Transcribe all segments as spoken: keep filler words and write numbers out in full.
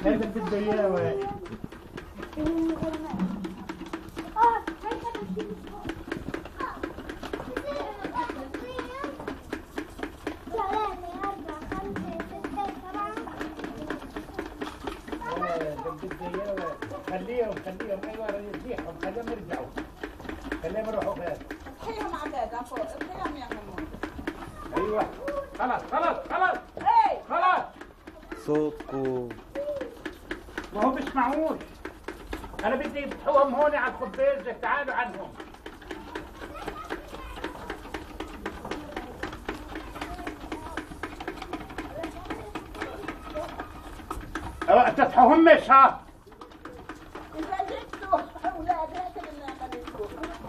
هذا بده اياه واحد. خليهم خليهم ايوه يريحهم خليهم يرجعوا خليهم يروحوا فين؟ اطحيهم عباد فوق اطحيهم يا حمود. ايوه خلاص خلاص خلاص ايه خلاص صوتكم ما هو بيسمعوش. انا بدي يفتحوهم هون على الخبيزه تعالوا عنهم. تفتحوهم مش ها؟ إذا جبتوا أولاد هيك اللي عملتوه.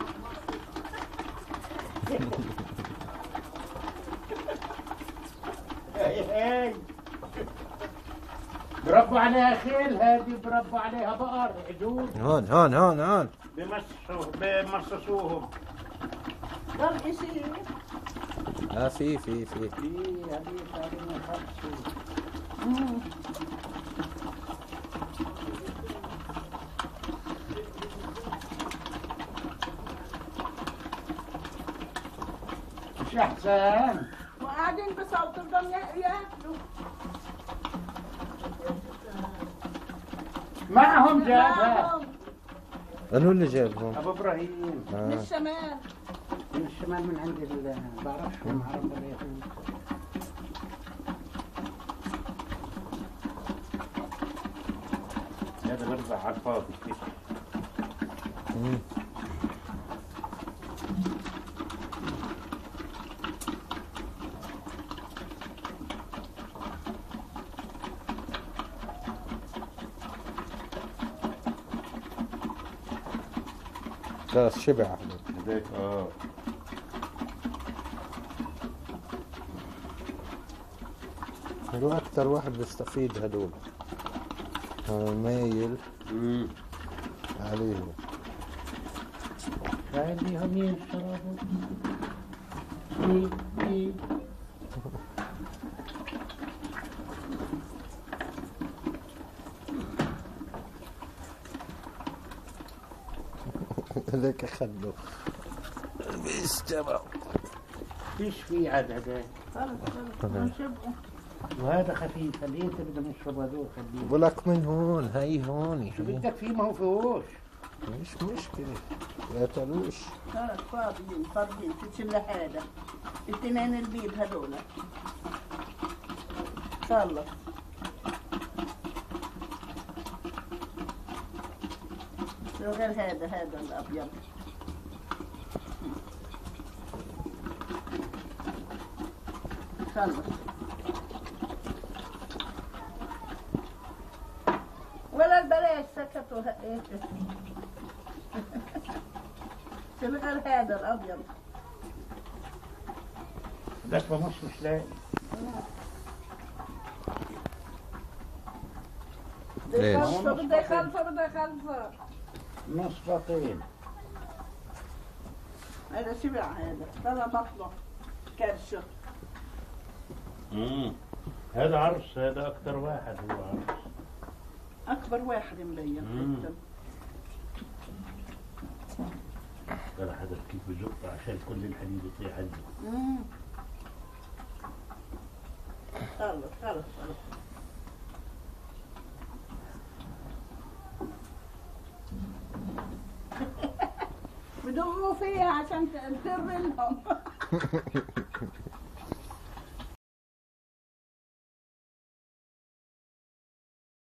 هاي بربوا عليها خيل هذه بربوا عليها بقر عجول. هون هون هون هون بمصوا بمصصوهم. ضل شيء. اه في في في في هذه صاروا يخلصوا. مش احسن؟ وقاعدين بصوت بدهم ياكلوا. معهم جابها. من هو اللي جابهم؟ ابو ابراهيم. آه. من الشمال. من الشمال من عند ال بعرفهم عرب اليهود. هذا برضه على الفاضي. خلاص شبع هذاك اه هو أكثر واحد بيستفيد هدول. هو مايل امم عليهم. خليهم يشربوا. إيه إيه. هذاك خلوا بيستمعوا. ايش في عاد هذاك؟ خلص خلص نشبعوا. وهذا خفيف اللي انت بدهم يشربوا هذول خليه. بقولك من هون هي هون. شو بدك فيه ما هو فيهوش. مش مشكلة لا تلوش. خلص فاضيين فاضيين تشيل هذا. الاثنين البيض هذول. خلص. شو غير هذا هذا الأبيض. خلص. ولا البلاش سكتوا هيك. شو غير هذا الأبيض. ذاك مش مش لاقي. بده يخلصه بده يخلصه بده يخلصه. نص بطين. هذا شبع هذا ترى بطنه كرشه. امم هذا عرس هذا اكثر واحد هو عرس. اكبر واحد مبين جدا. ترى هذا كيف بزقه عشان كل الحليب يطيح عنده. امم خلص خلص خلص. بدموا فيها عشان تدر لهم.